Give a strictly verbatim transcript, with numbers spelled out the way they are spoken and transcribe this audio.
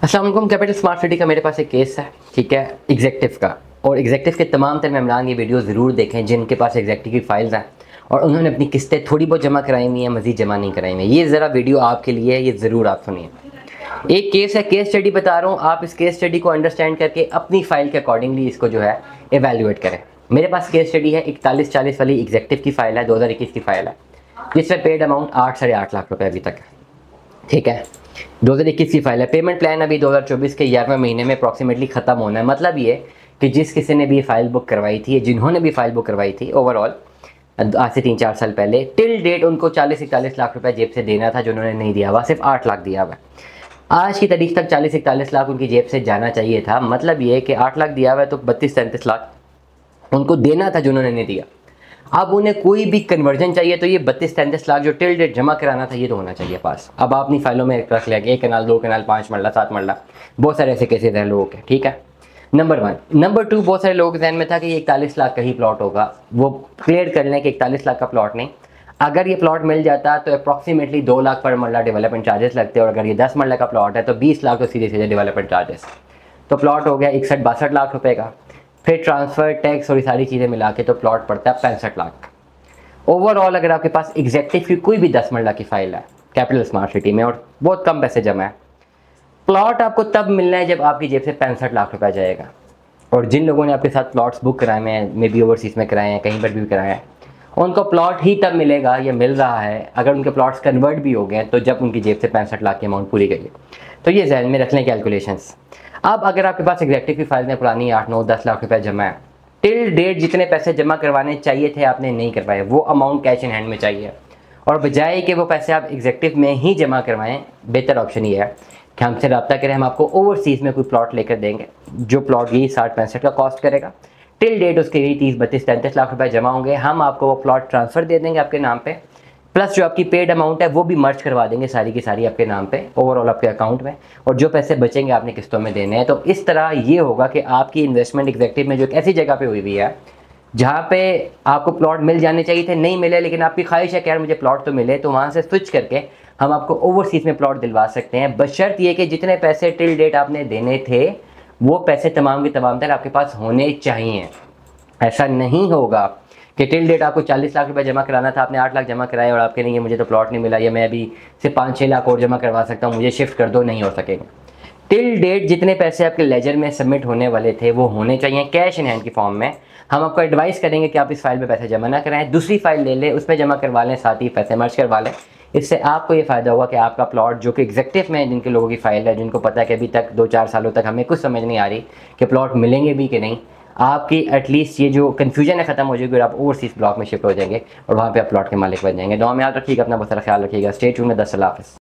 अस्सलाम वालेकुम। Capital smart city का मेरे पास एक केस है, ठीक है, एग्जेक्टिव का। और एग्जेक्टिव के तमाम तर मेम्बरान ये वीडियो ज़रूर देखें जिनके पास एग्जेक्टिव की फाइल्स हैं और उन्होंने अपनी किस्तें थोड़ी बहुत जमा कराई हुई हैं, मज़ीद जमा नहीं कराई हुई हैं। ये ज़रा वीडियो आपके लिए है, ये ज़रूर आप सुनिए। एक केस है, केस स्टडी बता रहा हूँ, आप इस केस स्टडी को अंडरस्टैंड करके अपनी फ़ाइल के अकॉर्डिंगली इसको जो है एवेल्यूएट करें। मेरे पास केस स्टडी है, इकतालीस चालीस वाली एग्जेक्टिव की फ़ाइल है, दो हज़ार इक्कीस की फ़ाइल है, जिसमें पेड अमाउंट आठ साढ़े आठ लाख रुपये अभी तक है, ठीक है। दो हज़ार इक्कीस की फाइल है। पेमेंट प्लान अभी दो हज़ार चौबीस के ग्यारहवें महीने में अप्रॉक्सीमेटली ख़त्म होना है। मतलब ये कि जिस किसी ने भी फाइल बुक करवाई थी, जिन्होंने भी फाइल बुक करवाई थी ओवरऑल आज से तीन चार साल पहले, टिल डेट उनको चालीस इकतालीस लाख रुपए जेब से देना था, जो उन्होंने नहीं दिया हुआ, सिर्फ आठ लाख दिया हुआ। आज की तारीख तक चालीस इकतालीस लाख उनकी जेब से जाना चाहिए था। मतलब ये कि आठ लाख दिया हुआ है तो बत्तीस तैंतीस लाख उनको देना था, जो उन्होंने नहीं दिया। अब उन्हें कोई भी कन्वर्जन चाहिए तो ये बत्तीस तैंतीस लाख जो टिल डेट जमा कराना था ये तो होना चाहिए पास। अब आप अपनी फाइलों में रख लिया कि एक कनाल, दो कनाल, पाँच मरला, सात मरला, बहुत सारे ऐसे केसेस हैं लोगों के, ठीक है। Number one. नंबर टू, बहुत सारे लोगों के जहन में था कि ये इकतालीस लाख का ही प्लॉट होगा। वो क्लियर कर लें कि इकतालीस लाख का प्लॉट नहीं, अगर ये प्लॉट मिल जाता तो अप्रॉक्सीमेटली दो लाख पर मरला डेवलपमेंट चार्जेस लगते, और अगर ये दस मरला का प्लॉट है तो बीस लाख तो सीधे सीधे डेवलपमेंट चार्जेस। तो प्लॉट हो गया इकसठ बासठ लाख रुपये का। फिर ट्रांसफ़र, टैक्स और ये सारी चीज़ें मिला के तो प्लॉट पड़ता है पैंसठ लाख। ओवरऑल अगर आपके पास एग्जेक्टिव की कोई भी दस मरला की फाइल है कैपिटल स्मार्ट सिटी में और बहुत कम पैसे जमा है, प्लॉट आपको तब मिलना है जब आपकी जेब से पैंसठ लाख रुपया जाएगा। और जिन लोगों ने आपके साथ प्लॉट्स बुक कराए हैं, मे बी ओवरसीज़ में कराए हैं, कहीं पर भी कराए हैं, उनको प्लॉट ही तब मिलेगा, ये मिल रहा है अगर उनके प्लॉट्स कन्वर्ट भी हो गए तो जब उनकी जेब से पैंसठ लाख की अमाउंट पूरी गई। तो ये जहन में रख लें कैलकुलेशंस। अब अगर आपके पास एग्जेक्टिव की फाइल में पुरानी आठ नौ दस लाख रुपया जमा है, टिल डेट जितने पैसे जमा करवाने चाहिए थे आपने नहीं करवाए, वो अमाउंट कैश इन हैंड में चाहिए, और बजाय कि वो पैसे आप एग्जेक्टिव में ही जमा करवाएं, बेहतर ऑप्शन ये है कि हमसे रब्ता करें, हम आपको ओवरसीज़ में कोई प्लॉट लेकर देंगे, जो प्लॉट यही साठ पैंसठ का कॉस्ट करेगा। टिल डेट उसके यही तीस बत्तीस तैंतीस लाख रुपए जमा होंगे, हम आपको वो प्लॉट ट्रांसफ़र दे देंगे आपके नाम पे, प्लस जो आपकी पेड अमाउंट है वो भी मर्ज करवा देंगे सारी की सारी आपके नाम पे ओवरऑल आपके अकाउंट में, और जो पैसे बचेंगे आपने किस्तों में देने हैं। तो इस तरह ये होगा कि आपकी इन्वेस्टमेंट एग्जेक्टिव में जो एक ऐसी जगह पे हुई हुई है जहाँ पे आपको प्लॉट मिल जाने चाहिए थे, नहीं मिले, लेकिन आपकी ख्वाहिश है कि यार मुझे प्लॉट तो मिले, तो वहाँ से स्विच करके हम आपको ओवरसीज़ में प्लॉट दिलवा सकते हैं, बशर्त ये कि जितने पैसे टिल डेट आपने देने थे वो पैसे तमाम के तमाम तर आपके पास होने चाहिए। ऐसा नहीं होगा कि टिल डेट आपको चालीस लाख रुपए जमा कराना था, आपने आठ लाख जमा कराए और आपके नहीं, मुझे तो प्लॉट नहीं मिला, या मैं अभी से पाँच छः लाख और जमा करवा सकता हूँ, मुझे शिफ्ट कर दो, नहीं हो सकेगा। टिल डेट जितने पैसे आपके लेजर में सबमिट होने वाले थे वो होने चाहिए कैश इन हैंड की फॉर्म में। हम आपको एडवाइस करेंगे कि आप इस फाइल में पैसे जमा ना कराएं, दूसरी फाइल ले लें, उसमें जमा करवा लें, साथ ही पैसे मर्ज करवा लें। इससे आपको ये फ़ायदा होगा कि आपका प्लॉट जो कि एग्जेक्टिव में जिनके लोगों की फ़ाइल है, जिनको पता है कि अभी तक दो चार सालों तक हमें कुछ समझ नहीं आ रही कि प्लॉट मिलेंगे भी कि नहीं, आपकी एटलीस्ट ये जो कन्फ्यूजन है ख़त्म हो जाएगी और आप ओवरसीज़ ब्लॉक में शिफ्ट हो जाएंगे और वहाँ पे आप प्लॉट के मालिक बन जाएंगे। दुआ में याद रखिएगा, अपना बहुत सारा ख्याल रखिएगा। स्टे ट्यून्ड में। दस अल्लाह हाफ़िज़।